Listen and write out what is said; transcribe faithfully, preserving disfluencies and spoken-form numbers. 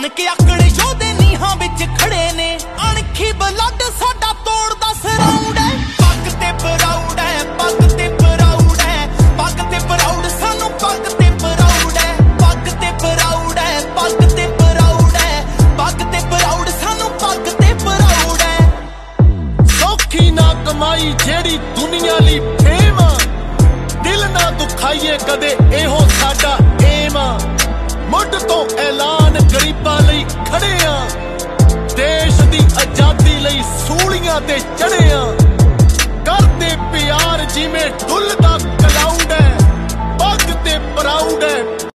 ਬਣ ਕੇ ਆਕੜੇ ਯੋਧੇ ਨੀਹਾਂ ਵਿੱਚ ਖੜੇ ਨੇ। ਅਣਖੀ ਬਲੱਡ ਸਾਡਾ ਤੋੜਦਾ ਸਰਾਉਂਡ ਹੈ। ਪੱਗ ਤੇ ਪ੍ਰਾਊਡ ਹੈ, ਪੱਗ ਤੇ ਪ੍ਰਾਊਡ ਹੈ, ਪੱਗ ਤੇ ਪ੍ਰਾਊਡ ਸਾਨੂੰ ਪੱਗ ਤੇ ਪ੍ਰਾਊਡ ਹੈ। ਪੱਗ ਤੇ ਪ੍ਰਾਊਡ ਹੈ, ਪੱਗ ਤੇ ਪ੍ਰਾਊਡ ਹੈ, ਪੱਗ ਤੇ ਪ੍ਰਾਊਡ ਸਾਨੂੰ ਪੱਗ ਤੇ ਪ੍ਰਾਊਡ ਹੈ। ਸੌਖੀ ਨਾ ਕਮਾਈ ਜਿਹੜੀ ਦੁਨੀਆ ਲਈ ਫੇਮ ਆ, ਦਿਲ ਨਾ ਦੁਖਾਈਏ ਕਦੇ ਇਹੋ ਸਾਡਾ ਏਮ ਆ। ਮੁੱਢ ਤੋਂ ਐਲਾਨ ਗਰੀਬਾਂ ਲਈ ਖੜੇ ਆ, ਦੇਸ਼ ਦੀ ਆਜ਼ਾਦੀ ਲਈ ਸੂਲੀਆਂ ਤੇ ਚੜੇ ਆ। ਕਰਦੇ ਪਿਆਰ ਜਿਵੇਂ ਡੁੱਲਦਾ ਕਲਾਊਡ ਹੈ, ਪੱਗ ਤੇ ਪ੍ਰਾਊਡ ਹੈ।